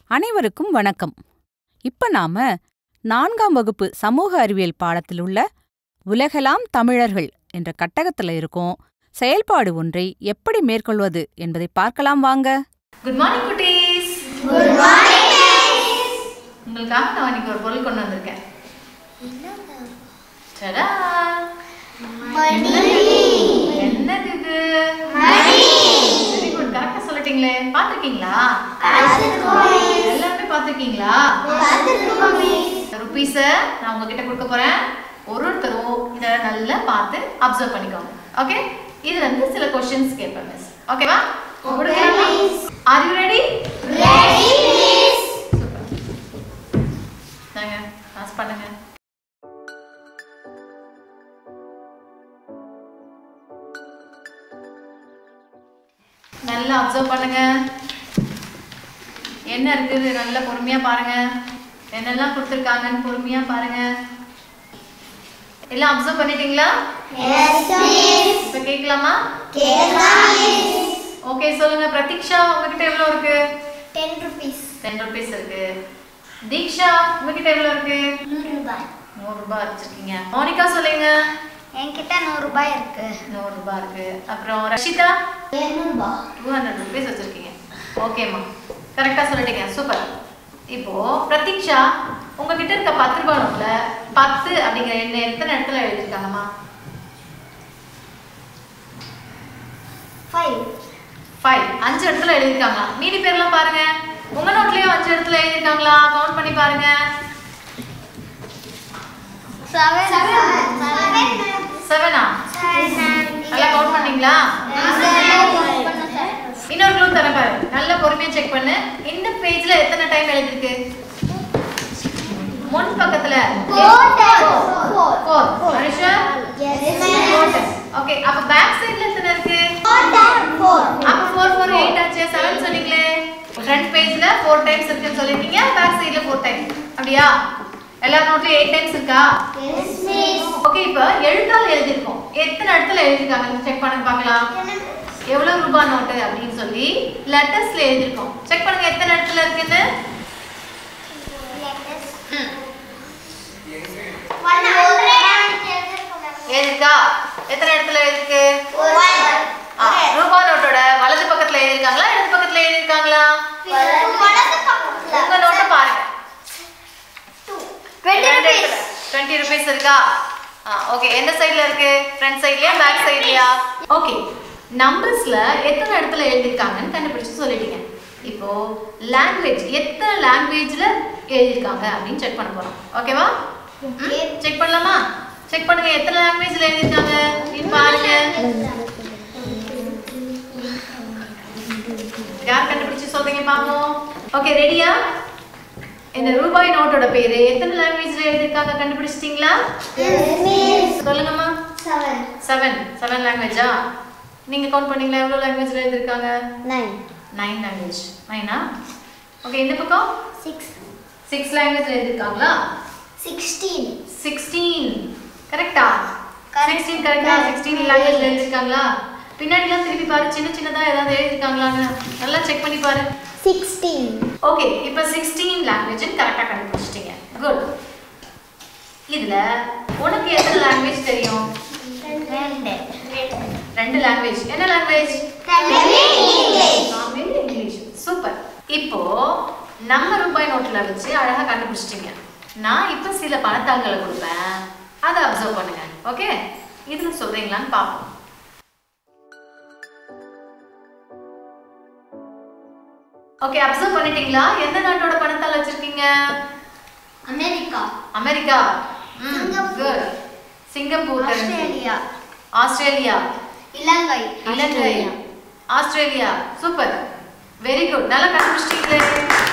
அனைவருக்கும் வணக்கம். இப்ப நாம 4ஆம் வகுப்பு சமூக அறிவியல் பாடத்தில் உள்ள உலகெல்லாம் தமிழர்கள் என்ற கட்டகத்துல இருக்கோம். செயல்பாடு ஒன்றை எப்படி மேற்கொள்வது என்பதை பார்க்கலாம் வாங்க. குட் மார்னிங் குட்டீஸ். Good morning. உங்களுக்காக நான் இன்னைக்கு ஒரு பொருள் கொண்டு வந்திருக்கேன். டடா. என்னது இது? வெரி குட், கரெக்டா சொல்லிட்டீங்களே. பாத்துக்கீங்களா? எல்லாமே பாத்துக்கீங்களா? ருபீஸ நான் உங்ககிட்ட கொடுக்க போறேன். ஒருத்தரும் இத நல்லா பார்த்து அப்சர்வ் பண்ணிக்கோங்க. ஓகே? இதுல இருந்து சில क्वेश्चंस கேட்பேன் மிஸ். ஓகேவா? Okay miss. Are you ready? Ready miss. Super. நாங்க பாஸ் பண்ணுங்க. நல்லா அப்சர்வ் பண்ணுங்க. என்ன இருக்குது நல்லா பொறுமையா பாருங்க. என்னெல்லாம் கொடுத்திருக்காங்கன்னு பொறுமையா பாருங்க. எல்லாம் அப்சர்வ் பண்ணிட்டீங்களா? Yes miss. இப்ப கேட்கலாமா? கேட்கலாம் மிஸ். ஓகே, சொல்லுங்க. பிரதீக்ஷா, உங்ககிட்ட எவ்வளவு இருக்கு? 10 rupees. 10 rupees இருக்கு. தீக்ஷா, உங்ககிட்ட எவ்வளவு இருக்கு? 100 ரூபாய். 100 ரூபாய் வச்சிருக்கீங்க. மோனிகா சொல்லுங்க. என்கிட்ட 100 ரூபாய் இருக்கு. 100 ரூபாய் இருக்கு. அப்புறம் ரஷிதா 200 ரூபாய். 200 rupees வச்சிருக்கீங்க. ஓகேம்மா, கரெக்டா சொல்லிட்டீங்க. சூப்பர். இப்போ பிரதீக்ஷா, உங்ககிட்ட இருக்க 10 ரூபாய் நோட்ல 10 அப்படிங்கிற எண்ணை எத்தனை இடத்துல எழுதிருக்காங்கம்மா? 5. 5 இடத்துல எழுதிருக்காங்க. மீதி பேர்லாம் பாருங்க. உங்க நோட்லயும் 5 இடத்துல எழுதிருக்காங்களா? கவுண்ட் பண்ணி பாருங்க. 7. 7ஆ? நல்லா கவுண்ட் பண்ணீங்களா? இன்னொரு க்ளூ தரேன் பாரு. நல்ல பொறுமையா செக் பண்ணு. இந்த பேஜ்ல எத்தனை டைம் எழுதிருக்கு? முன் பக்கத்துல 4. அனுஷா? ஓகே, அப்ப பேக் சைடுல எத்தனை இருக்கு? 4. அப்ப 4 4 8 ஆச்சு. 7 சொன்னீங்களே. ஃப்ரண்ட் பேஜ்ல 4 டைம்ஸ் இருக்குன்னு சொல்லிட்டீங்க. பேக் சைடுல 4 டைம். அப்படியா? எல்லா நோட்லயும் 8 டைம்ஸ் இருக்கா? Yes miss. ஓகே, இப்போ எழுத்தால எழுதிருக்கோம். எத்தனை இடத்துல எழுதிருக்காங்க செக் பண்ணுங்க பார்க்கலாம். எவ்வளவு ரூபாய் நோட்டு அப்படின்னு சொல்லி லெட்டர்ஸ்ல எழுதிருக்கோம். செக் பண்ணுங்க எத்தனை இடத்துல இருக்குன்னு. எழுதிருக்கா? எத்தனை இடத்துல எழுதிருக்கு? ரூபாய் நோட்டோட வலது பக்கத்துல எழுதிருக்காங்களா, இடது பக்கத்துல எழுதிருக்காங்களா? உங்க நோட்டை பாருங்க. 20 rupees இருக்கா? ஓகே, எந்த சைடுல இருக்கு? ஃப்ரண்ட் சைடுலயா பேக் சைடுலயா? ஓகே, நம்பர்ஸ்ல எத்தனை இடத்துல எழுதிருக்காங்கன்னு கண்டுபிடிச்சு சொல்லிட்டீங்க. இப்போ லாங்குவேஜ் எத்தனை லாங்குவேஜ்ல எழுதிருக்காங்க அப்படின்னு செக் பண்ண போறோம். ஓகேவா? செக் பண்ணலாமா? செக் பண்ணுங்க. எத்தனை லாங்குவேஜ்ல எழுதிருக்காங்க இப்போ பாருங்க. யார் கண்டுபிடிச்சு சொல்றீங்க பாப்போம். ஓகே, ரெடியா? இந்த ரூபாய் நோட்டோட பேரு எத்தனை லாங்குவேஜ்ல எழுதிருக்காங்க கண்டுபிடிச்சிட்டீங்களா? Yes miss. சொல்லுங்கம்மா. 7 லாங்குவேஜா? நீங்க கவுண்ட் பண்ணீங்களா? எவ்வளவு லாங்குவேஜ்ல எழுதிருக்காங்க? 9 லாங்குவேஜ். 9ஆ? ஓகே, இந்த பக்கம் 6 லாங்குவேஜ்ல எழுதிருக்காங்களா? 16 கரெக்ட்டா? 16 கரெக்ட்டா? 16 லாங்குவேஜ்ல எழுதிருக்காங்களா? பின்னாடிலாம் திருப்பி பாரு. சின்ன சின்னதா ஏதாவது எழுதிருக்காங்களான்னு நல்லா செக் பண்ணி பாரு. 16. ஓகே, இப்போ 16 லாங்குவேஜ் கரெக்ட்டா கண்டுபிடிச்சிட்டீங்க. குட். இதுல உனக்கு எத்தனை லாங்குவேஜ் தெரியும்? 2 லாங்குவேஜ். என்ன லாங்குவேஜ்? தமிழ், இங்கிலீஷ். சூப்பர். இப்போ நம்ம ரூபாய் நோட்ல வச்சு அழகா கண்டுபிடிச்சிட்டீங்க. நான் இப்போ சில பணத்தாள்களை கொடுப்பேன். அதை அப்சர்வ் பண்ணுங்க. ஓகே, இதுல சொல்றீங்களான்னு பாப்போம். ஓகே, அப்சர்வ் பண்ணிட்டீங்களா? எந்த நாட்டோட பணத்தாள் வச்சிருக்கீங்க? America. Good. Singapore. Australia. Ilangai. Australia. Super. Very good. நல்லா கண்டுபிடிச்சிட்டீங்களே.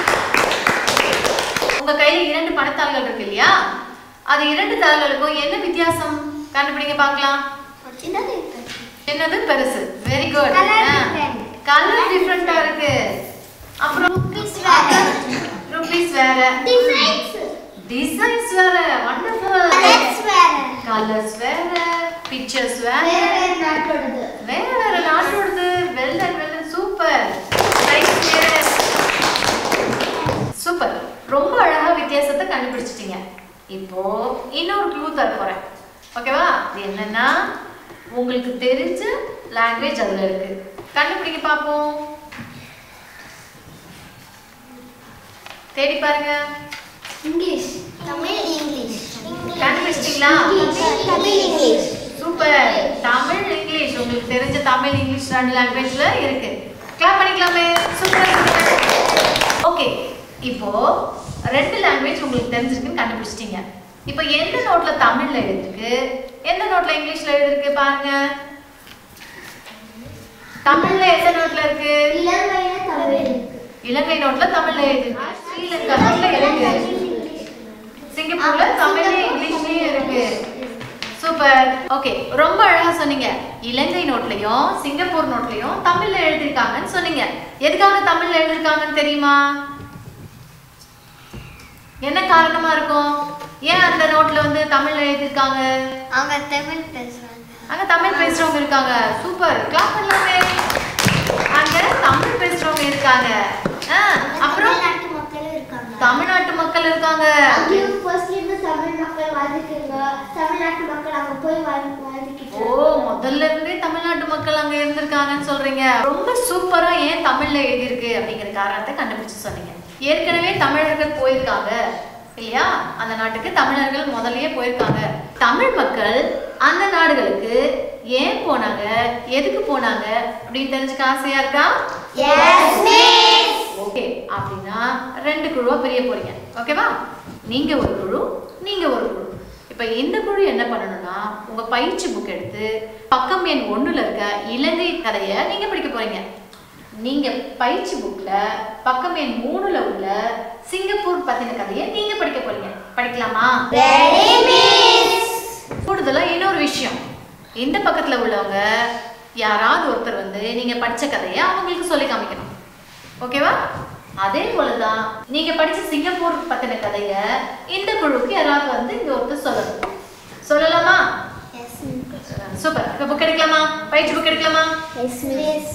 உங்க கையில 2 பணத்தாள்கள் இருக்கு இல்லையா? அது 2 தாள்களுக்கும் என்ன வித்தியாசம் கண்டுபிடிங்க பார்க்கலாம். சின்னது பெருசு. Very good. கலர் டிஃபரண்டா இருக்கு. அப்புறம் ருபீஸ் வேற, டிசைன்ஸ் வேற. வண்டர்ஃபுல். கலர்ஸ் வேற, பிக்சர்ஸ் வேற, வேற நாட்டோடது. Well done, super. சைஸ் வேற. இப்போ இன்னொரு க்ளூ தர போறேன். ஓகேவா? இது என்னன்னா உங்களுக்கு தெரிஞ்ச லாங்குவேஜ் அதுல இருக்கு. கண்டுபிடிக்க பாப்போம். தேடி பாருங்க. இங்கிலீஷ். தமிழ் இங்கிலீஷ். கண்டுபிடிச்சிட்டீங்களா? Tamil English. Super. Tamil English உங்களுக்கு தெரிஞ்ச தமிழ் இங்கிலீஷ் ரெண்டு லாங்குவேஜ்ல இருக்கு. கிளாப் பண்ணிக்கலாமே. சூப்பர். ஓகே. இப்போ ரெண்டு லாங்குவேஜ் உங்களுக்கு தெரிஞ்சிருக்குன்னு கண்டுபிடிச்சிட்டீங்க. இப்போ எந்த நோட்ல தமிழ்ல எழுதிருக்கு, எந்த நோட்ல இங்கிலீஷ்ல எழுதிருக்கு பாருங்க. தமிழ்ல எந்த நோட்ல இருக்கு? இலங்கையில தமிழ் இருக்கு. இலங்கை நோட்ல தமிழ்ல எழுதிருக்கு. ஸ்ரீலங்கா நோட்ல இருக்கு. சிங்கப்பூர்ல தமிழ்லயும் இங்கிலீஷ்லயும் இருக்கு. சூப்பர். ஓகே, ரொம்ப அழகா சொன்னீங்க. இலங்கை நோட்லயும் சிங்கப்பூர் நோட்லயும் தமிழ்ல எழுதிருக்காங்கன்னு சொன்னீங்க. எதுக்காக தமிழ்ல எழுதிருக்காங்கன்னு தெரியுமா? என்ன காரணமா இருக்கும்? ஏன் அந்த நோட்ல வந்து தமிழ்ல எழுதிருக்காங்க? அவங்க தமிழ் பேசுறாங்க. அங்க தமிழ் பேசுறவங்க இருக்காங்க. சூப்பர். கிளாப் பண்ணலாமே. அங்க தமிழ் பேசுறவங்க இருக்காங்க. அப்புறம் நாட்டு மக்களும் இருக்காங்க. தமிழ்நாட்டு மக்கள் இருக்காங்க. அங்கேயும் ஃபர்ஸ்ட்ல இருந்து தமிழ் மக்கள் வாழ்ந்துருக்காங்க. தமிழ்நாட்டு மக்கள் அங்க போய் வாழ்ந்துக்கிட்டு. ஓ, முதல்ல இருந்தே தமிழ்நாட்டு மக்கள் அங்க இருந்திருக்காங்கன்னு சொல்றீங்க. ரொம்ப சூப்பரா ஏன் தமிழ்ல எழுதிருக்கு அப்படிங்கிற காரணத்தை கண்டுபிடிச்சு சொன்னீங்க. ஏற்கனவே தமிழர்கள் போயிருக்காங்க இல்லையா? அந்த நாட்டுக்கு தமிழர்கள் முதல்லயே போயிருக்காங்க. தமிழ் மக்கள் அந்த நாடுகளுக்கு ஏன் போனாங்க, எதுக்கு போனாங்க அப்படின்னு தெரிஞ்சுக்க ஆசையா இருக்கா? Yes miss. ஓகே, அப்படின்னா ரெண்டு குழுவா பிரிய போறீங்க. ஓகேவா? நீங்க ஒரு குழு, நீங்க ஒரு குழு. இப்ப இந்த குழு என்ன பண்ணணும்னா உங்க பயிற்சி புக் எடுத்து பக்கம் எண் 1ல இருக்க இலங்கை கதையை நீங்க படிக்க போறீங்க. நீங்க பயிற்சி புக்ல பக்கம் எண் 3ல உள்ள சிங்கப்பூர் பத்தின கதையை நீங்க படிக்க போறீங்க. படிக்கலாமா? Ready miss. கூடுதலா இன்னொரு விஷயம், இந்த பக்கத்துல உள்ளவங்க யாராவது ஒருத்தர் வந்து நீங்க படிச்ச கதையை அவங்களுக்கு சொல்லி காமிக்கணும். ஓகேவா? அதே போலதான் நீங்க படிச்ச சிங்கப்பூர் பத்தின கதையை இந்த குழுக்கு யாராவது வந்து இங்க ஒருத்தர் சொல்லணும். சொல்லலாமா? Yes miss. சூப்பர். இப்ப புக் எடுக்கலாமா? பயிற்சி புக் எடுக்கலாமா? Yes miss.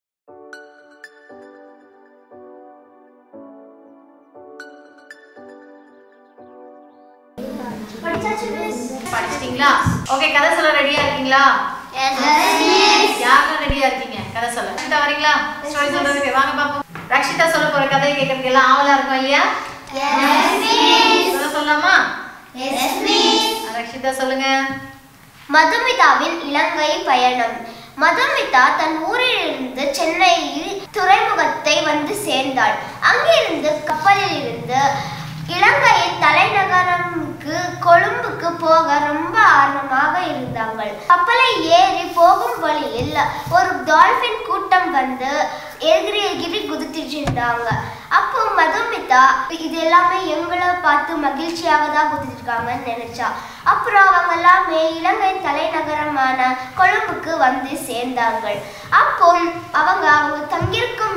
படிச்சாச்சு மிஸ். படிச்சிட்டீங்களா? ஓகே, கதை சொல்ல ரெடியா இருக்கீங்களா? Yes miss. யாரெல்லாம் ரெடியா இருக்கீங்க கதை சொல்ல? ரக்ஷிதா வரீங்களா? ஸ்டோரி சொல்றதுக்கு வாங்க பாப்போம். ரக்ஷிதா சொல்ல போற கதையை கேட்கறதுக்கு எல்லாம் ஆவலா இருக்கும் இல்லையா? Yes miss. சொல்லலாமா? Yes miss. ரக்ஷிதா சொல்லுங்க. மதுமிதாவின் இலங்கை பயணம். மதுமிதா தன் ஊரிலிருந்து சென்னையில் துறைமுகத்தை வந்து சேர்ந்தாள். அங்கிருந்து கப்பலில் இருந்து இலங்கையின் தலைநகரமுக்கு கொழும்புக்கு போக ரொம்ப ஆர்வமாக இருந்தார்கள். கப்பலை ஏறி போகும் வழியில் ஒரு டால்பின் கூட்டம் வந்து எகிரி எகிரி குதித்துட்டு இருந்தாங்க. அப்போ மதுமிதா இது எல்லாமே எங்களை பார்த்து மகிழ்ச்சியாக தான் குதிச்சிருக்காங்கன்னு நினைச்சா. அப்புறம் அவங்க எல்லாமே இலங்கை தலைநகரமான கொழும்புக்கு வந்து சேர்ந்தார்கள். அப்போ அவங்க தங்கியிருக்கும்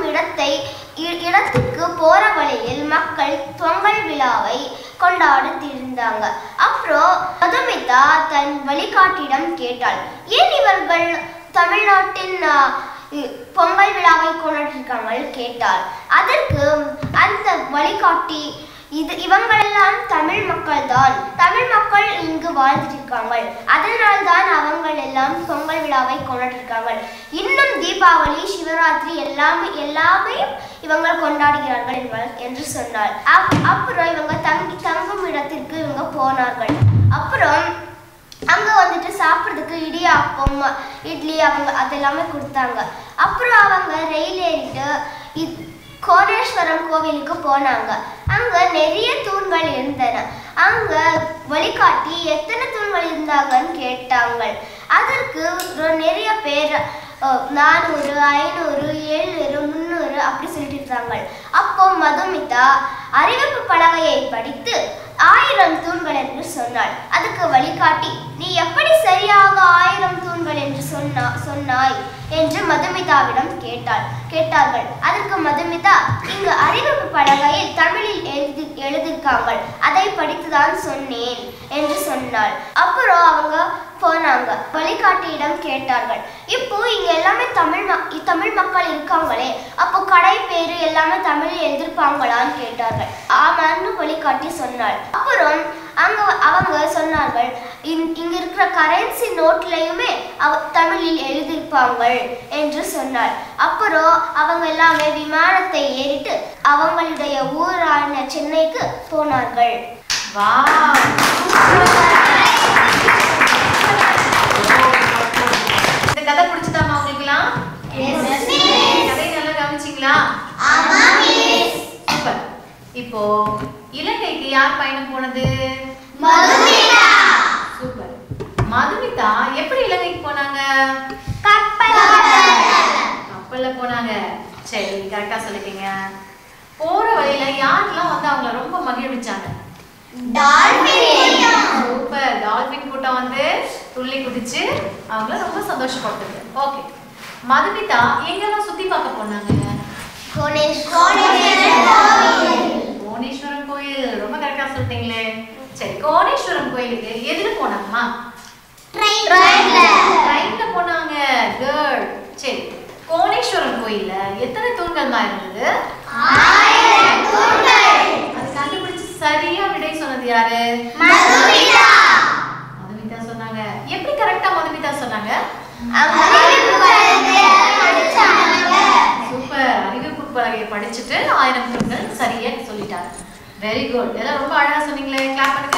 இடத்துக்கு போற வழியில் மக்கள் பொங்கல் விழாவை கொண்டாடி இருந்தாங்க. அப்புறம் மதுமிதா தன் வழிகாட்டியிடம் கேட்டாள், ஏன் இவர்கள் தமிழ்நாட்டின் பொங்கல் விழாவை கொண்டாடிருக்காங்க கேட்டாள். அதற்கு அந்த வழிகாட்டி, இவங்களெல்லாம் தமிழ் மக்கள் தான், தமிழ் மக்கள் இங்கு வாழ்ந்துருக்காங்க, அதனால் தான் அவங்க எல்லாம் பொங்கல் விழாவை கொண்டாடிருக்காங்க. இன்னும் தீபாவளி, சிவராத்திரி எல்லாமே இவங்க கொண்டாடுகிறார்கள் என்று சொன்னார். அப்புறம் இவங்க தங்கும் இடத்திற்கு இவங்க போனார்கள். அப்புறம் அங்க வந்துட்டு சாப்பிட்றதுக்கு இடியாப்பம், இட்லி அவங்க அதெல்லாமே கொடுத்தாங்க. அப்புறம் அவங்க ரயில் ஏறிட்டு கோணேஸ்வரம் கோவிலுக்கு போனாங்க. அங்க நிறைய தூண்கள் இருந்தன. அங்க வழிகாட்டி எத்தனை தூண்கள் இருந்தாங்கன்னு கேட்டாங்க. அதற்கு நிறைய பேர் 400, 500, 700, 300 அப்படி சொல்லிட்டு இருந்தாங்க. அப்போ மதுமிதா அறிவிப்பு பலகையை படித்து 1000 தூண்கள் என்று சொன்னாள். அதுக்கு வழிகாட்டி, நீ எப்படி சரியாக 1000 தூண்கள் என்று சொன்னாய் என்று மதுமிதாவிடம் கேட்டார்கள். அதற்கு மதுமிதா, இங்கு அறிவிப்பு பலகையில் தமிழில் எழுதியிருக்காங்க, அதை படித்துதான் சொன்னேன் என்று சொன்னாள். அப்புறம் அவங்க போனாங்க. வழிகாட்டியிடம் கேட்டார்கள், இப்போ இங்க எல்லாமே தமிழ் மக்கள் இருக்காங்களே, அப்போ கடை பேரு எல்லாமே தமிழில் எழுதிருப்பாங்களான்னு கேட்டார்கள். ஆமான்னு வழிகாட்டி சொன்னாள். அப்புறம் அவங்க சொன்னார்கள் இங்க இருக்கிற கரன்சி நோட்லயுமே தமிழில் எழுதியிருப்பாங்க என்று சொன்னார். அப்புறம் அவங்க எல்லாமே விமானத்தை ஏறிட்டு அவங்களுடைய ஊரான சென்னைக்கு போனார்கள். இந்த கதை பிடிச்சதாமா உங்களுக்குலாம்? கதை நல்லா கவனிச்சிங்களா? சூப்பர். இப்போ இலங்கைக்கு யார் பயணம் போனது? சூப்பர். மதுமிதா எப்படி இலங்கைக்கு போனாங்க? கப்பல்ல போனாங்க. சரி, கரெக்டா சொல்லிட்டீங்க. போற வழியில யாரெல்லாம் வந்து அவங்கள ரொம்ப மகிழ்விச்சாங்க? சூப்பர். டால்பின் கூட்டம் வந்து துள்ளி குதிச்சு அவங்கள ரொம்ப சந்தோஷப்படுத்துது. ஓகே, மதுமிதா எங்கெல்லாம் சுத்தி பார்க்க போனாங்க? கோணேஸ்வரம் கோயில். ரொம்ப கரெக்டா சொல்லிட்டீங்களே. சரி, கோணேஸ்வரம் கோயிலுக்கு எதுல போனாங்கம்மா? ட்ரெயின்ல போனாங்க. குட். சரி, கோணேஸ்வரம் கோயில்ல எத்தனை தூண்கள்மா இருந்தது? 1000 தூண்கள். அது கண்டுபிடிச்சு சரியா விடை சொன்னது யாரு? மதுமிதா சொன்னாங்க. எப்படி கரெக்டா மதுமிதா சொன்னாங்க? சூப்பர். அறிவிப்பு பலகையை படிச்சுட்டு 1000 தூண்கள் சரியா சொல்லிட்டாங்க. Very good. எல்லாம் ரொம்ப அழகா சொன்னீங்களே. கிளாப் பண்ணுங்க.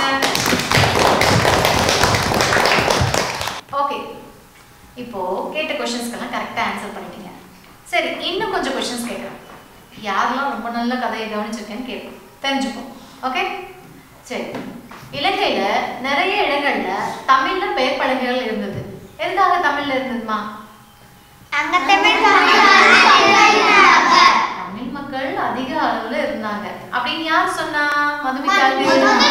ஓகே, இப்போ கேட்ட क्वेश्चंसக்கெல்லாம் கரெக்டா ஆன்சர் பண்ணிட்டீங்க. சரி, இன்னும் கொஞ்சம் क्वेश्चंस கேட்கறேன். யாரெல்லாம் ரொம்ப நல்ல கதையை கவனிச்சிருக்கேன்னு கேட்போம், தெரிஞ்சுப்போம். ஓகே, சரி. இலங்கையில நிறைய இடங்கள்ல தமிழ்ல பெயர் பலகைகள் இருந்தது. எதுக்காக தமிழ்ல இருந்ததுமா? தமிழ் மக்கள் அதிக அளவுல இருந்தாங்க அப்படின்னு யார் சொன்னா? மதுமிதாக்கு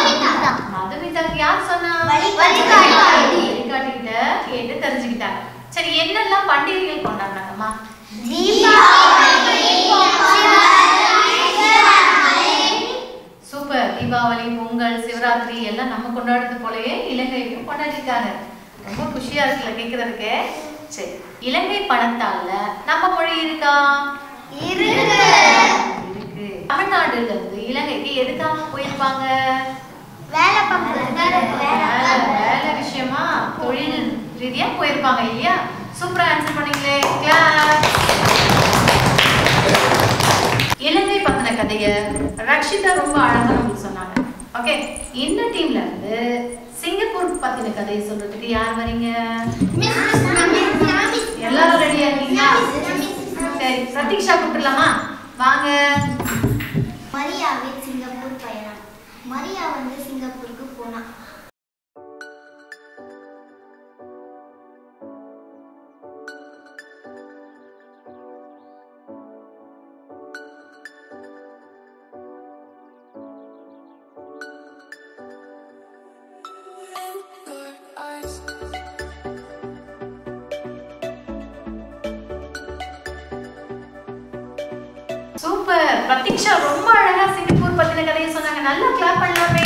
யார் சொன்னா? வழிகாட்டிக்கிட்ட கேட்டு தெரிஞ்சுக்கிட்டாங்க. சரி, என்னெல்லாம் பண்டிகைகள் கொண்டாடினாங்கம்மா? சூப்பர். தீபாவளி, பொங்கல், சிவராத்திரி எல்லாம் நம்ம கொண்டாடுறது போலயே இலங்கையும் கொண்டாடிருக்காங்க. ரொம்ப குஷியா இருக்குல்ல கேக்குறதுக்கு. சரி, இலங்கை பணத்தால நம்ம மொழி இருக்கா? இருக்கு. தமிழ்நாடுல இருந்து இலங்கைக்கு எதுக்காக போயிருப்பாங்க? வேலை விஷயமா, தொழில் ரீதியா போயிருப்பாங்க இல்லையா? சூப்பரா ஆன்சர் பண்ணீங்களே. கிளாஸ். இலங்கை பத்தின கதைய ரக்ஷிதா ரொம்ப அழகா நமக்கு சொன்னாங்க. ஓகே, இந்த டீம்ல இருந்து சிங்கப்பூர் பத்தின கதையை சொல்றதுக்கு யார் வரீங்க? எல்லாரும் ரெடியா இருக்கீங்களா? சரி, பிரதீக்ஷா கூப்பிடலாமா? வாங்க. மரியாவின் சிங்கப்பூர் பயணம். மரியா வந்து சிங்கப்பூருக்கு போனா. சூப்பர். பிரதீக்ஷா ரொம்ப அழகா சிங்கப்பூர் பத்தின கதையை சொன்னாங்க. நல்லா கிளாப் பண்ணலாமே.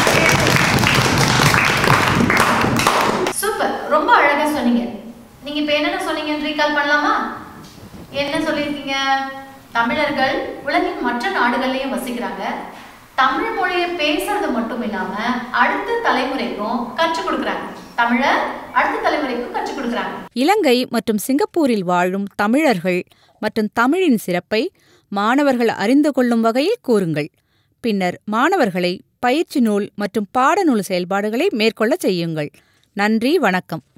சூப்பர். ரொம்ப அழகா சொன்னீங்க. நீங்க இப்ப என்னென்ன சொன்னீங்கன்னு ரீகால் பண்ணலாமா? என்ன சொல்லியிருக்கீங்க? தமிழர்கள் உலகின் மற்ற நாடுகள்லயும் வசிக்கிறாங்க. தமிழ் மொழியை பேசுறது மட்டும் இல்லாம அடுத்த தலைமுறைக்கும் கற்றுக் கொடுக்குறாங்க. தமிழ அடுத்த தலைமுறைக்கும் கற்றுக் கொடுக்குறாங்க. இலங்கை மற்றும் சிங்கப்பூரில் வாழும் தமிழர்கள் மற்றும் தமிழின் சிறப்பை மாணவர்கள் அறிந்து கொள்ளும் வகையில் கூறுங்கள். பின்னர் மாணவர்களை பயிற்சி நூல் மற்றும் பாடநூல் செயல்பாடுகளை மேற்கொள்ள செய்யுங்கள். நன்றி, வணக்கம்.